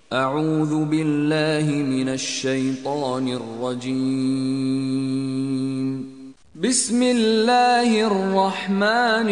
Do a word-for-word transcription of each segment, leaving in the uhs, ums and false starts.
أعوذ بالله من الشيطان الرجيم. بسم الله الرحمن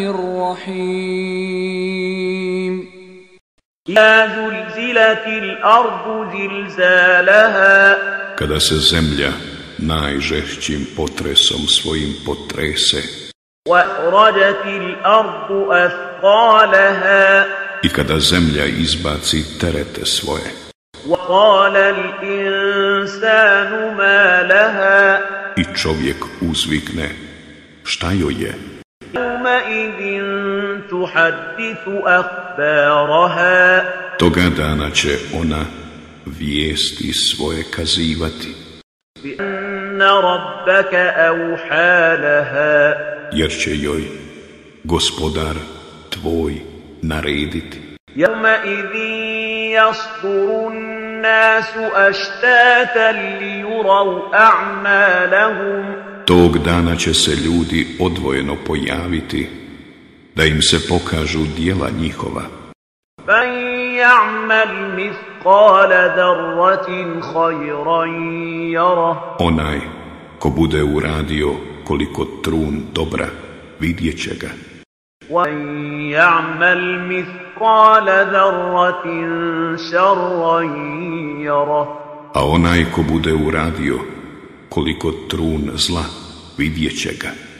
الرحيم. إذا زلزلت الأرض زلزالها. Kada se zemlja najžešćim potresom svojim potrese. وأخرجت الأرض أثقالها. I kada zemlja izbaci terete svoje. وقال الإنسان ما لها. I čovjek uzvikne, šta joj je? يومئذ تحدث أخبارها. Toga dana će ona vijesti svoje kazivati. بأن ربك أوحى لها. Jer će joj gospodar tvoj narediti. يومئذ يصدر الناس أشتاتا ليروا أعمالهم. Tog dana će se ljudi odvojeno pojaviti, da im se pokažu djela njihova. فَمَن يَعْمَلْ مِثْقَالَ ذَرَّةٍ خَيْرًا يَرَهُ. Onaj ko bude uradio koliko trun dobra, vidjet će ga. وَمَن يَعْمَلْ مِثْقَالَ ذَرَّةٍ شَرًّا يَرَهُ. A onaj ko bude uradio koliko trun zla, vidjet će ga.